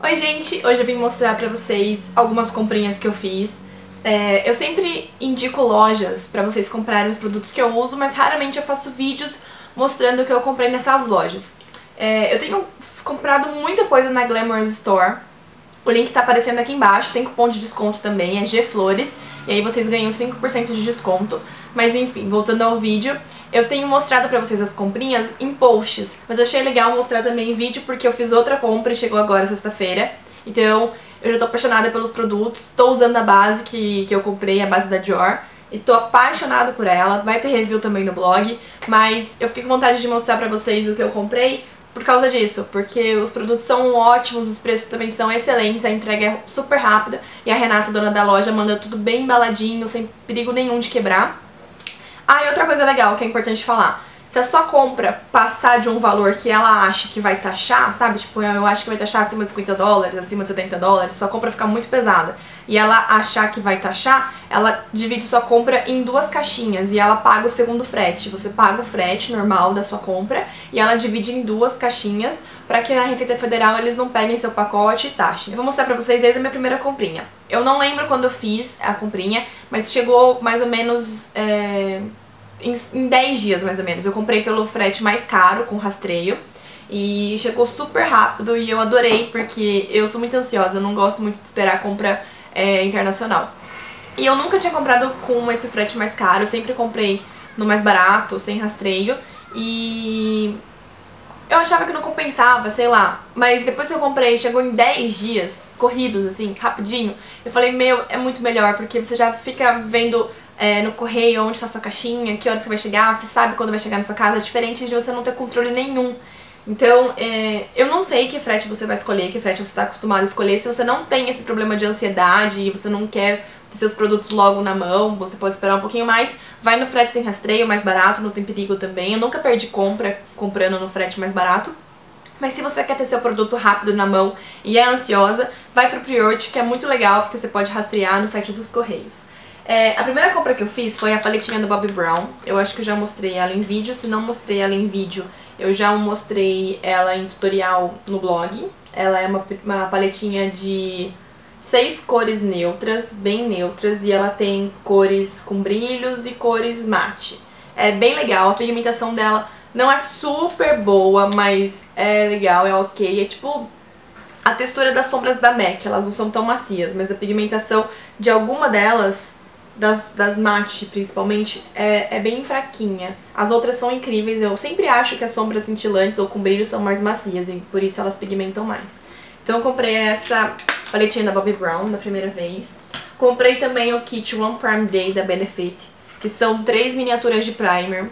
Oi gente, hoje eu vim mostrar pra vocês algumas comprinhas que eu fiz. Eu sempre indico lojas pra vocês comprarem os produtos que eu uso, mas raramente eu faço vídeos mostrando o que eu comprei nessas lojas. Eu tenho comprado muita coisa na Glamorous Store. O link tá aparecendo aqui embaixo, tem cupom de desconto também, é GFlores, e aí vocês ganham 5% de desconto. Mas enfim, voltando ao vídeo, eu tenho mostrado pra vocês as comprinhas em posts, mas eu achei legal mostrar também em vídeo porque eu fiz outra compra e chegou agora sexta-feira. Então eu já tô apaixonada pelos produtos, tô usando a base que eu comprei, a base da Dior, e tô apaixonada por ela. Vai ter review também no blog, mas eu fiquei com vontade de mostrar pra vocês o que eu comprei por causa disso, porque os produtos são ótimos, os preços também são excelentes, a entrega é super rápida e a Renata, dona da loja, manda tudo bem embaladinho, sem perigo nenhum de quebrar. Ah, e outra coisa legal que é importante falar, se a sua compra passar de um valor que ela acha que vai taxar, sabe, tipo, eu acho que vai taxar acima de 50 dólares, acima de 70 dólares, sua compra fica muito pesada, e ela achar que vai taxar, ela divide sua compra em duas caixinhas e ela paga o segundo frete. Você paga o frete normal da sua compra e ela divide em duas caixinhas pra que na Receita Federal eles não peguem seu pacote e taxem. Eu vou mostrar pra vocês desde a minha primeira comprinha. Eu não lembro quando eu fiz a comprinha, mas chegou mais ou menos em 10 dias mais ou menos. Eu comprei pelo frete mais caro, com rastreio, e chegou super rápido e eu adorei porque eu sou muito ansiosa, eu não gosto muito de esperar a compra internacional. E eu nunca tinha comprado com esse frete mais caro, eu sempre comprei no mais barato, sem rastreio, e eu achava que não compensava, sei lá, mas depois que eu comprei, chegou em 10 dias, corridos assim, rapidinho, eu falei, meu, é muito melhor, porque você já fica vendo no correio onde está a sua caixinha, que hora você vai chegar, você sabe quando vai chegar na sua casa, é diferente de você não ter controle nenhum. Então, eu não sei que frete você vai escolher, que frete você está acostumado a escolher. Se você não tem esse problema de ansiedade e você não quer ter seus produtos logo na mão, você pode esperar um pouquinho mais, vai no frete sem rastreio, mais barato, não tem perigo também. Eu nunca perdi compra comprando no frete mais barato. Mas se você quer ter seu produto rápido na mão e é ansiosa, vai pro Priority, que é muito legal, porque você pode rastrear no site dos Correios. A primeira compra que eu fiz foi a paletinha do Bobbi Brown. Eu acho que eu já mostrei ela em vídeo. Se não mostrei ela em vídeo, eu já mostrei ela em tutorial no blog. Ela é uma paletinha de 6 cores neutras, bem neutras, e ela tem cores com brilhos e cores mate. É bem legal, a pigmentação dela não é super boa, mas é legal, é ok. É tipo a textura das sombras da MAC, elas não são tão macias, mas a pigmentação de alguma delas, das mate principalmente, é bem fraquinha. As outras são incríveis, eu sempre acho que as sombras cintilantes ou com brilho são mais macias e por isso elas pigmentam mais. Então eu comprei essa paletinha da Bobbi Brown da primeira vez. Comprei também o kit One Prime Day da Benefit, que são 3 miniaturas de primer.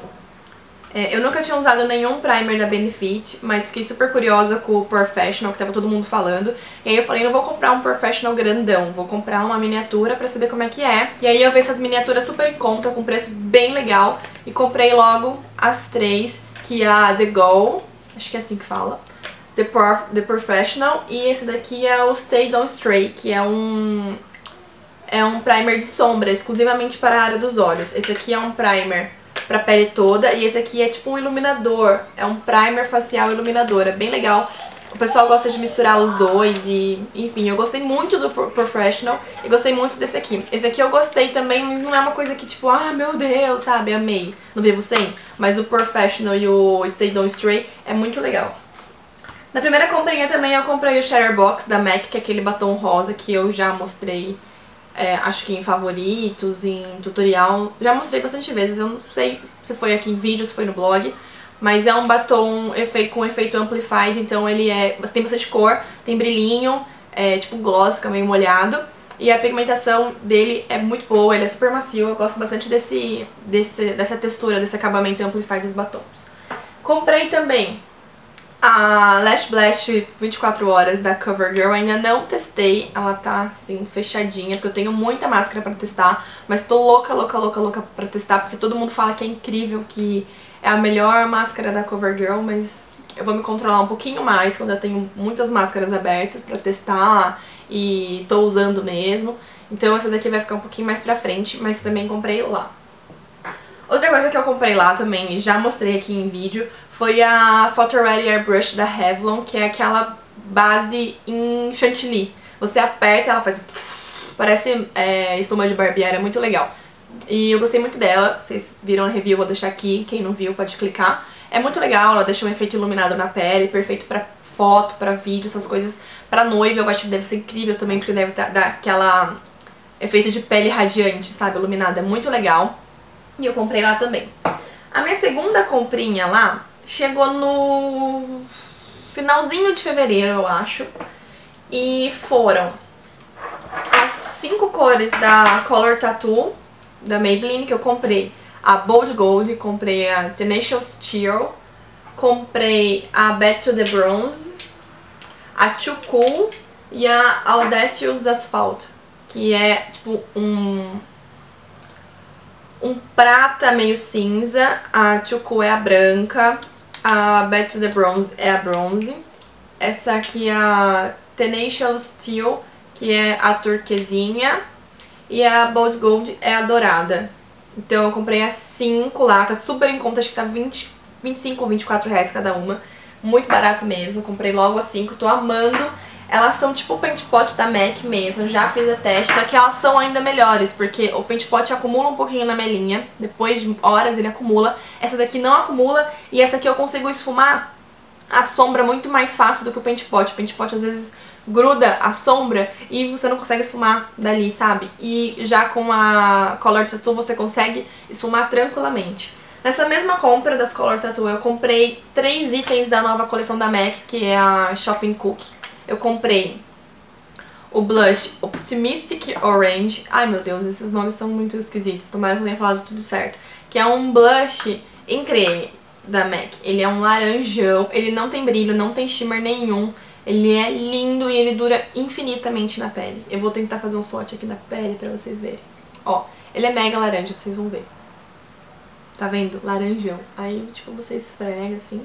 Eu nunca tinha usado nenhum primer da Benefit, mas fiquei super curiosa com o Professional, que tava todo mundo falando. E aí eu falei, não vou comprar um Professional grandão, vou comprar uma miniatura pra saber como é que é. E aí eu vi essas miniaturas super em conta, com preço bem legal, e comprei logo as 3, que é a The Go, acho que é assim que fala, The Professional, e esse daqui é o Stay Don't Stray, que é um primer de sombra, exclusivamente para a área dos olhos. Esse aqui é um primer pra pele toda, e esse aqui é tipo um iluminador, é um primer facial iluminador, é bem legal. O pessoal gosta de misturar os dois e, enfim, eu gostei muito do Professional e gostei muito desse aqui. Esse aqui eu gostei também, mas não é uma coisa que tipo, ah, meu Deus, sabe, amei no Vivo 100, mas o Professional e o Stay Don't Stray é muito legal. Na primeira comprinha também eu comprei o Shutterbox da MAC, que é aquele batom rosa que eu já mostrei, acho que em favoritos, em tutorial, já mostrei bastante vezes, eu não sei se foi aqui em vídeo, se foi no blog, mas é um batom com efeito amplified, então ele tem bastante cor, tem brilhinho, tipo gloss, fica meio molhado, e a pigmentação dele é muito boa, ele é super macio, eu gosto bastante dessa textura, desse acabamento amplified dos batons. Comprei também a Lash Blast 24 horas da CoverGirl, ainda não testei, ela tá assim fechadinha, porque eu tenho muita máscara pra testar, mas tô louca pra testar, porque todo mundo fala que é incrível, que é a melhor máscara da CoverGirl, mas eu vou me controlar um pouquinho mais quando eu tenho muitas máscaras abertas pra testar e tô usando mesmo, então essa daqui vai ficar um pouquinho mais pra frente, mas também comprei lá. Outra coisa que eu comprei lá também, e já mostrei aqui em vídeo, foi a Photo Ready Airbrush da Revlon, que é aquela base em chantilly. Você aperta, ela faz... Parece espuma de barbear, é muito legal. E eu gostei muito dela, vocês viram a review, vou deixar aqui, quem não viu pode clicar. É muito legal, ela deixa um efeito iluminado na pele, perfeito pra foto, pra vídeo, essas coisas. Pra noiva eu acho que deve ser incrível também, porque deve dar aquela efeito de pele radiante, sabe, iluminada, é muito legal. E eu comprei lá também. A minha segunda comprinha lá chegou no finalzinho de fevereiro, eu acho. E foram as 5 cores da Color Tattoo, da Maybelline, que eu comprei. A Bold Gold, comprei a Tenacious Teal, comprei a Back to the Bronze, a Too Cool e a Audacious Asphalt, que é tipo um prata meio cinza. A Too Cool é a branca, a Back to the Bronze é a bronze, essa aqui é a Tenacious Teal, que é a turquesinha, e a Bold Gold é a dourada. Então eu comprei as 5 lá, tá super em conta, acho que tá 25 ou 24 reais cada uma. Muito barato mesmo, comprei logo as 5, tô amando. Elas são tipo o Paint Pot da MAC mesmo, já fiz a teste, só que elas são ainda melhores, porque o Paint Pot acumula um pouquinho na minha linha, depois de horas ele acumula. Essa daqui não acumula, e essa aqui eu consigo esfumar a sombra muito mais fácil do que o Paint Pot. O Paint Pot às vezes gruda a sombra e você não consegue esfumar dali, sabe? E já com a Color Tattoo você consegue esfumar tranquilamente. Nessa mesma compra das Color Tattoo eu comprei 3 itens da nova coleção da MAC, que é a Shopping Cookie. Eu comprei o blush Optimistic Orange. Ai meu Deus, esses nomes são muito esquisitos, tomara que eu tenha falado tudo certo. Que é um blush em creme da MAC. Ele é um laranjão, ele não tem brilho, não tem shimmer nenhum. Ele é lindo e ele dura infinitamente na pele. Eu vou tentar fazer um swatch aqui na pele pra vocês verem. Ó, ele é mega laranja, vocês vão ver. Tá vendo? Laranjão. Aí, tipo, você esfrega assim.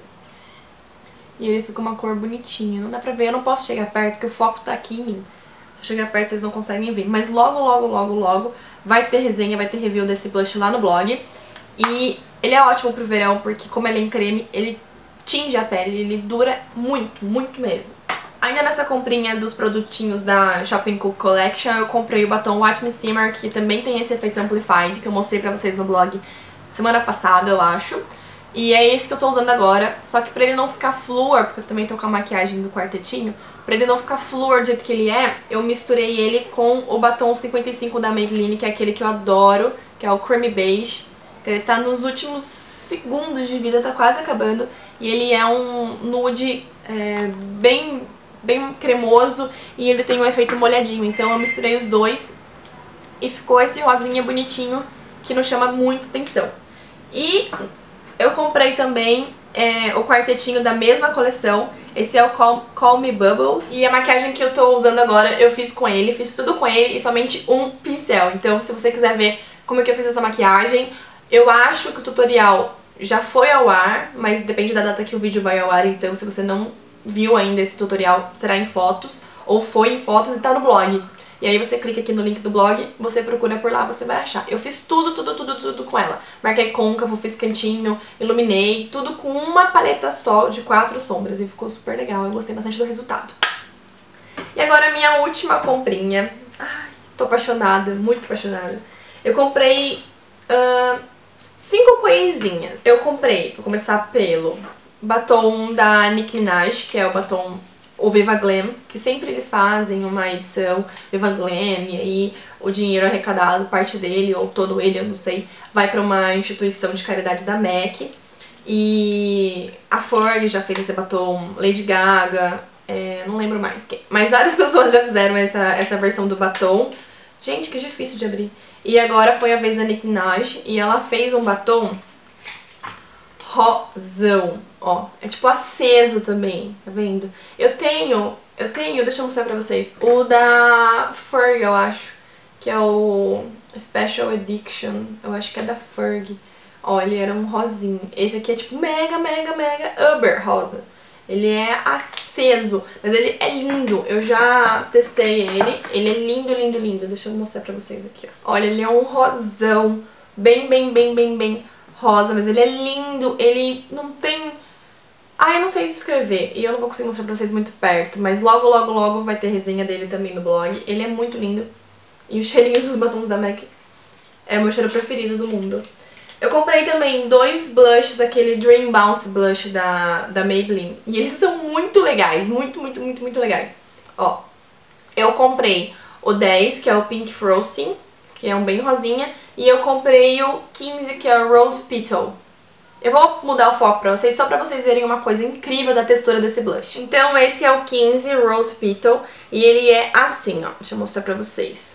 E ele fica uma cor bonitinha. Não dá pra ver, eu não posso chegar perto, porque o foco tá aqui em mim. Se eu chegar perto, vocês não conseguem ver. Mas logo, logo, logo, logo vai ter resenha, vai ter review desse blush lá no blog. E ele é ótimo pro verão, porque como ele é em creme, ele tinge a pele, ele dura muito, muito mesmo. Ainda nessa comprinha dos produtinhos da Shopping Cook Collection, eu comprei o batom Watch Me Simmer, que também tem esse efeito Amplified, que eu mostrei pra vocês no blog semana passada, eu acho. E é esse que eu tô usando agora, só que pra ele não ficar flúor, porque eu também tô com a maquiagem do quartetinho, pra ele não ficar flúor do jeito que ele é, eu misturei ele com o batom 55 da Maybelline, que é aquele que eu adoro, que é o Creamy Beige. Ele tá nos últimos segundos de vida, tá quase acabando, e ele é um nude bem cremoso e ele tem um efeito molhadinho. Então eu misturei os dois e ficou esse rosinha bonitinho que não chama muito atenção. E eu comprei também o quartetinho da mesma coleção. Esse é o Call Me Bubbles. E a maquiagem que eu tô usando agora eu fiz com ele, fiz tudo com ele e somente um pincel. Então se você quiser ver como é que eu fiz essa maquiagem, eu acho que o tutorial já foi ao ar, mas depende da data que o vídeo vai ao ar. Então se você não viu ainda esse tutorial, será em fotos, ou foi em fotos e tá no blog. E aí você clica aqui no link do blog, você procura por lá, você vai achar. Eu fiz tudo com ela. Marquei côncavo, fiz cantinho, iluminei, tudo com uma paleta só de 4 sombras. E ficou super legal, eu gostei bastante do resultado. E agora a minha última comprinha. Ai, tô apaixonada, muito apaixonada. Eu comprei 5 coisinhas. Eu comprei, vou começar pelo batom da Nicki Minaj, que é o batom o Viva Glam, que sempre eles fazem uma edição Viva Glam, e aí o dinheiro arrecadado, parte dele, ou todo ele, eu não sei, vai pra uma instituição de caridade da MAC. E a Ferg já fez esse batom, Lady Gaga, não lembro mais quem. Mas várias pessoas já fizeram essa versão do batom. Gente, que difícil de abrir. E agora foi a vez da Nicki Minaj, e ela fez um batom rosão. Ó, é tipo aceso também, tá vendo? Eu tenho, deixa eu mostrar pra vocês, o da Ferg, eu acho, que é o Special Edition, eu acho que é da Ferg. Ó, ele era um rosinho. Esse aqui é tipo mega uber rosa. Ele é aceso, mas ele é lindo. Eu já testei ele é lindo. Deixa eu mostrar pra vocês aqui, ó. Olha, ele é um rosão, bem rosa, mas ele é lindo. Ele não tem... Ah, eu não sei escrever e eu não vou conseguir mostrar pra vocês muito perto, mas logo, logo, logo vai ter resenha dele também no blog. Ele é muito lindo. E o cheirinho dos batons da MAC é o meu cheiro preferido do mundo. Eu comprei também 2 blushes, aquele Dream Bounce Blush da Maybelline. E eles são muito legais, muito, muito, muito, muito legais. Ó, eu comprei o 10, que é o Pink Frosting, que é um bem rosinha. E eu comprei o 15, que é o Rose Petal. Eu vou mudar o foco pra vocês, só pra vocês verem uma coisa incrível da textura desse blush. Então esse é o 15 Rose Petal e ele é assim, ó. Deixa eu mostrar pra vocês.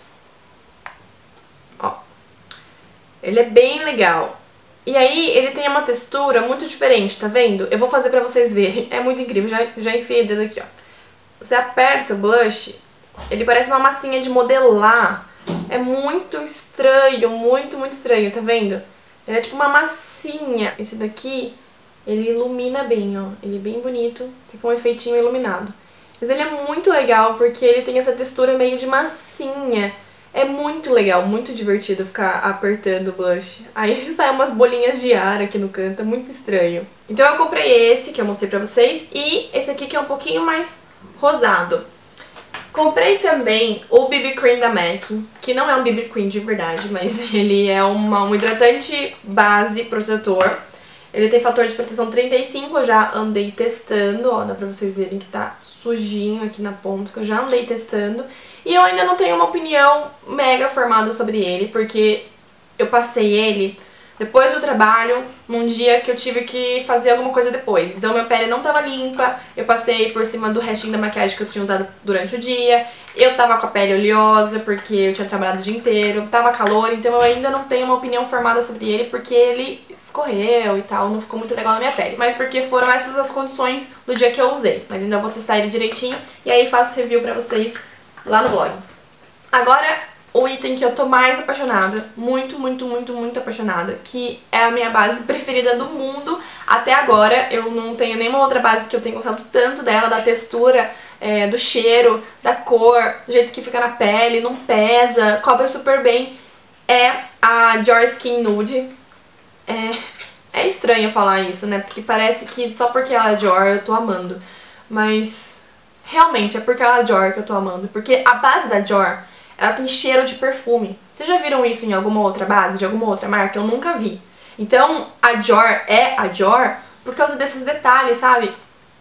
Ó. Ele é bem legal. E aí ele tem uma textura muito diferente, tá vendo? Eu vou fazer pra vocês verem. É muito incrível, já enfiei o dedo aqui, ó. Você aperta o blush, ele parece uma massinha de modelar. É muito estranho, muito, muito estranho, tá vendo? Ele é tipo uma massinha. Esse daqui, ele ilumina bem, ó. Ele é bem bonito, fica um efeitinho iluminado. Mas ele é muito legal porque ele tem essa textura meio de massinha. É muito legal, muito divertido ficar apertando o blush. Aí sai umas bolinhas de ar aqui no canto, é muito estranho. Então eu comprei esse, que eu mostrei pra vocês, e esse aqui que é um pouquinho mais rosado. Comprei também o BB Cream da MAC, que não é um BB Cream de verdade, mas ele é um hidratante base protetor. Ele tem fator de proteção 35, eu já andei testando, ó, dá pra vocês verem que tá sujinho aqui na ponta, que eu já andei testando. E eu ainda não tenho uma opinião mega formada sobre ele, porque eu passei ele depois do trabalho, num dia que eu tive que fazer alguma coisa depois. Então minha pele não tava limpa, eu passei por cima do restinho da maquiagem que eu tinha usado durante o dia, eu tava com a pele oleosa porque eu tinha trabalhado o dia inteiro, tava calor, então eu ainda não tenho uma opinião formada sobre ele porque ele escorreu e tal, não ficou muito legal na minha pele. Mas porque foram essas as condições do dia que eu usei. Mas ainda vou testar ele direitinho e aí faço review pra vocês lá no blog. Agora, o item que eu tô mais apaixonada, muito, muito, muito, muito apaixonada, que é a minha base preferida do mundo até agora. Eu não tenho nenhuma outra base que eu tenha gostado tanto dela, da textura, do cheiro, da cor, do jeito que fica na pele, não pesa, cobre super bem. É a Dior Skin Nude. É estranho falar isso, né, porque parece que só porque ela é Dior eu tô amando, mas realmente é porque ela é Dior que eu tô amando, porque a base da Dior, ela tem cheiro de perfume. Vocês já viram isso em alguma outra base, de alguma outra marca? Eu nunca vi. Então, a Dior é a Dior por causa desses detalhes, sabe?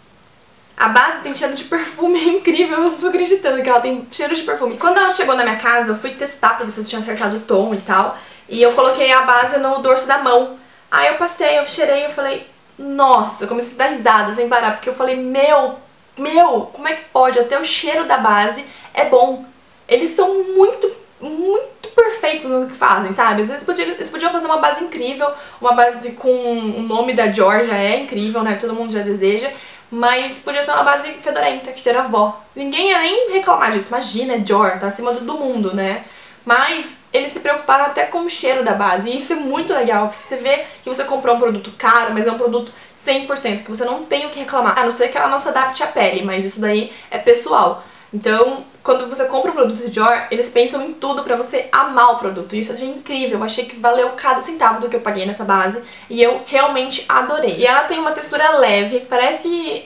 A base tem cheiro de perfume, é incrível, eu não tô acreditando que ela tem cheiro de perfume. Quando ela chegou na minha casa, eu fui testar pra ver se eu tinha acertado o tom e tal, e eu coloquei a base no dorso da mão. Aí eu passei, eu cheirei, eu falei, nossa, eu comecei a dar risada sem parar, porque eu falei, meu, como é que pode? Até o cheiro da base é bom. Eles são muito, muito perfeitos no que fazem, sabe? Às vezes eles podiam fazer uma base incrível, uma base com o nome da Dior já é incrível, né? Todo mundo já deseja. Mas podia ser uma base fedorenta, que cheira avó. Ninguém ia nem reclamar disso. Imagina, é Dior, tá acima do mundo, né? Mas eles se preocuparam até com o cheiro da base. E isso é muito legal, porque você vê que você comprou um produto caro, mas é um produto 100%, que você não tem o que reclamar. A não ser que ela não se adapte à pele, mas isso daí é pessoal. Então, quando você compra um produto de Dior, eles pensam em tudo pra você amar o produto. E isso eu achei incrível, eu achei que valeu cada centavo do que eu paguei nessa base. E eu realmente adorei. E ela tem uma textura leve, parece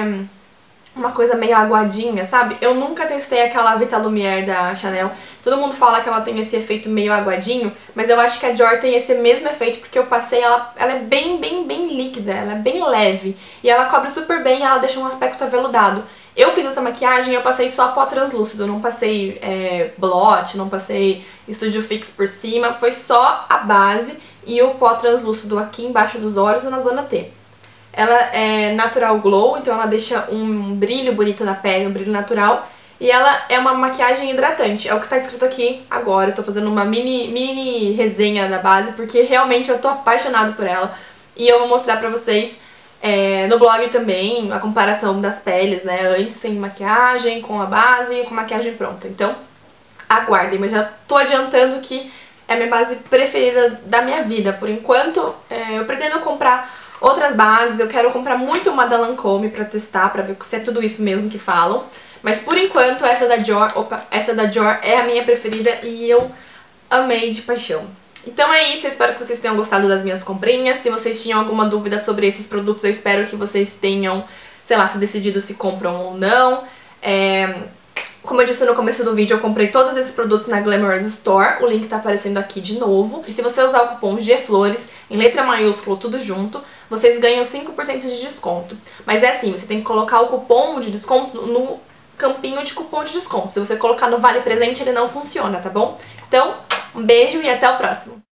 uma coisa meio aguadinha, sabe? Eu nunca testei aquela Vita Lumière da Chanel. Todo mundo fala que ela tem esse efeito meio aguadinho, mas eu acho que a Dior tem esse mesmo efeito, porque eu passei ela é bem líquida, ela é bem leve. E ela cobre super bem, ela deixa um aspecto aveludado. Eu fiz essa maquiagem e eu passei só pó translúcido, não passei blot, não passei Studio Fix por cima, foi só a base e o pó translúcido aqui embaixo dos olhos e na zona T. Ela é Natural Glow, então ela deixa um brilho bonito na pele, um brilho natural, e ela é uma maquiagem hidratante, é o que tá escrito aqui agora. Eu tô fazendo uma mini resenha da base, porque realmente eu tô apaixonada por ela, e eu vou mostrar pra vocês no blog também a comparação das peles, né, antes sem maquiagem, com a base e com maquiagem pronta. Então, aguardem, mas já tô adiantando que é a minha base preferida da minha vida. Por enquanto, eu pretendo comprar outras bases, eu quero comprar muito uma da Lancôme pra testar, pra ver se é tudo isso mesmo que falam. Mas por enquanto, essa da Dior é a minha preferida e eu amei de paixão. Então é isso, eu espero que vocês tenham gostado das minhas comprinhas. Se vocês tinham alguma dúvida sobre esses produtos, eu espero que vocês tenham, sei lá, se decidido se compram ou não. Como eu disse no começo do vídeo, eu comprei todos esses produtos na Glamorous Store, o link tá aparecendo aqui de novo. E se você usar o cupom GFLORES, em letra maiúscula, tudo junto, vocês ganham 5% de desconto. Mas é assim, você tem que colocar o cupom de desconto no campinho de cupom de desconto. Se você colocar no Vale Presente, ele não funciona, tá bom? Então, um beijo e até o próximo!